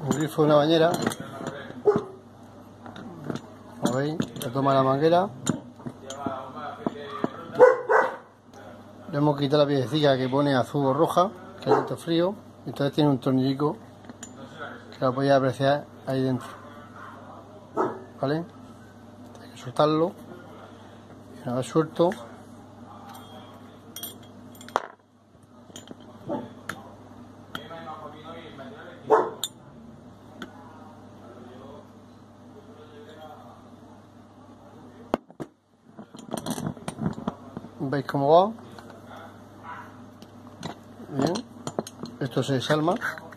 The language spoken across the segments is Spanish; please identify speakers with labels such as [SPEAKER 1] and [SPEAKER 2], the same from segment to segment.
[SPEAKER 1] un grifo de una bañera. Como veis, le toma la manguera. Le hemos quitado la piececilla que pone azul o roja, que es dentro frío. Entonces tiene un tornillico que lo podéis apreciar ahí dentro. ¿Vale? Hay que soltarlo. Y una vez suelto, ¿veis cómo va? Bien, esto se desarma.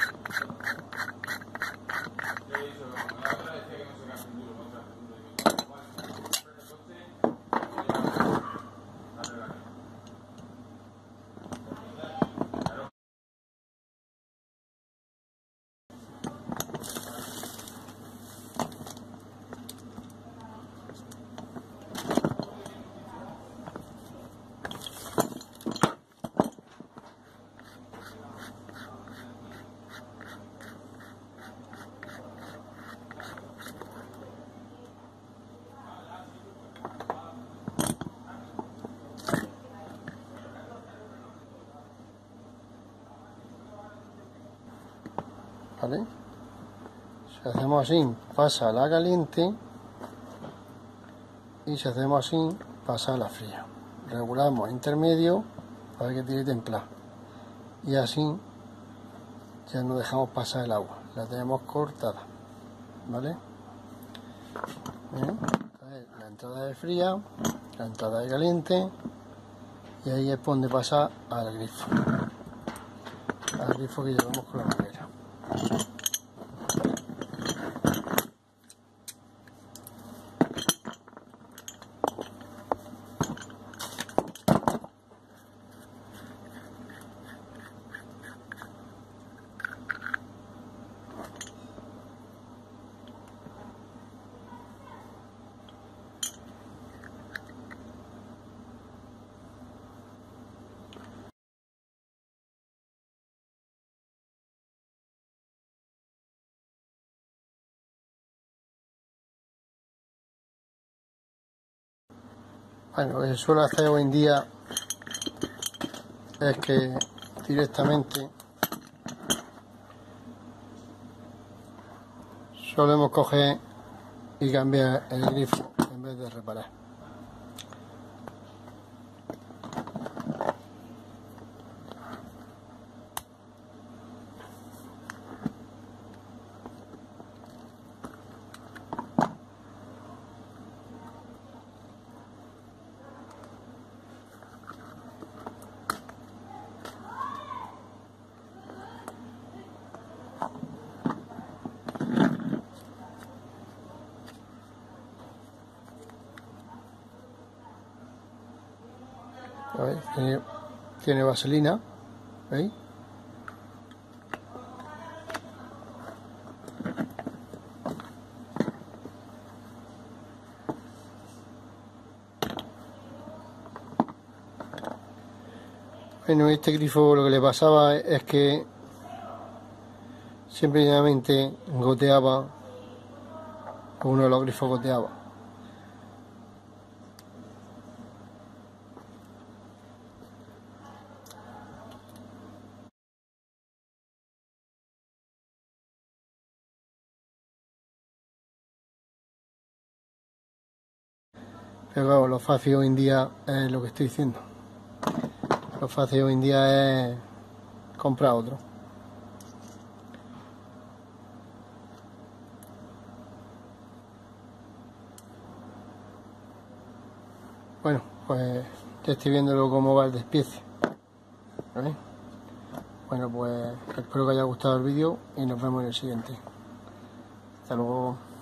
[SPEAKER 1] ¿Vale? Si hacemos así, pasa a la caliente, y si hacemos así, pasa a la fría. Regulamos intermedio para que tire templado, y así ya no dejamos pasar el agua, la tenemos cortada. ¿Vale? Bien. Entonces, la entrada de fría, la entrada de caliente, y ahí es donde pasa al grifo que llevamos con la manguera. Bueno, lo que se suele hacer hoy en día es que directamente solemos coger y cambiar el grifo en vez de reparar. ¿Veis? Tiene vaselina, ¿veis? Bueno, este grifo lo que le pasaba es que simplemente goteaba, uno de los grifos goteaba. Pero claro, lo fácil hoy en día es lo que estoy diciendo. Lo fácil hoy en día es comprar otro. Bueno, pues ya estoy viéndolo cómo va el despiece. ¿Vale? Bueno, pues espero que haya gustado el vídeo y nos vemos en el siguiente. Hasta luego.